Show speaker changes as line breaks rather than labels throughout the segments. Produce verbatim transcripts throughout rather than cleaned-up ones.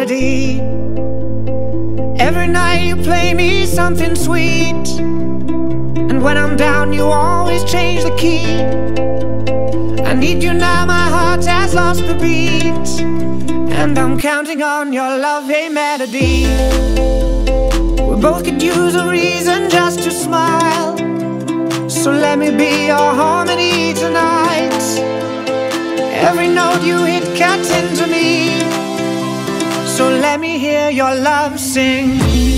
melody. Every night you play me something sweet, and when I'm down you always change the key. I need you now, my heart has lost the beat, and I'm counting on your love, hey melody. We both could use a reason just to smile, so let me be your harmony tonight. Every note you hit cuts into me, so let me hear your love sing.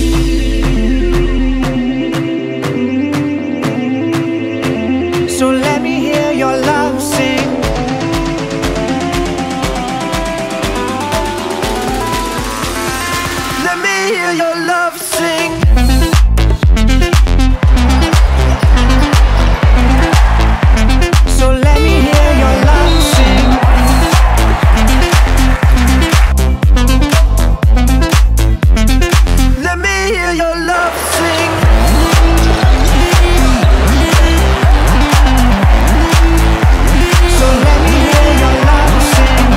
So let me hear your love sing. Let me hear your love sing. So let me hear your love sing. Let me hear your love sing. So let me hear your love sing.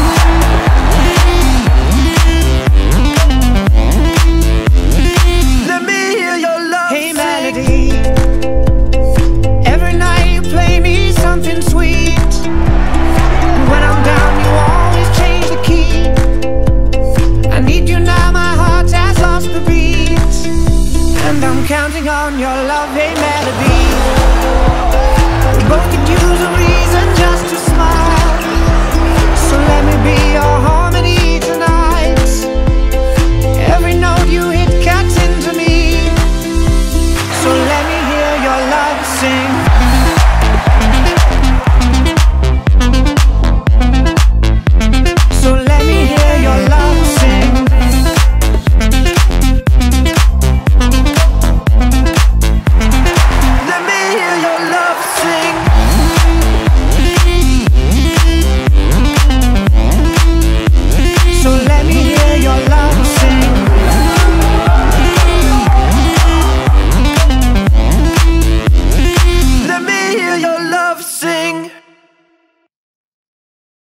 Let me hear your love sing. Hey melody. Every night you play me something sweet, and when I'm down you always change the key. I need you now, my heart has lost the beat, and I'm counting on your love, hey melody. We both could use a reason just to smile, so let me be your heart.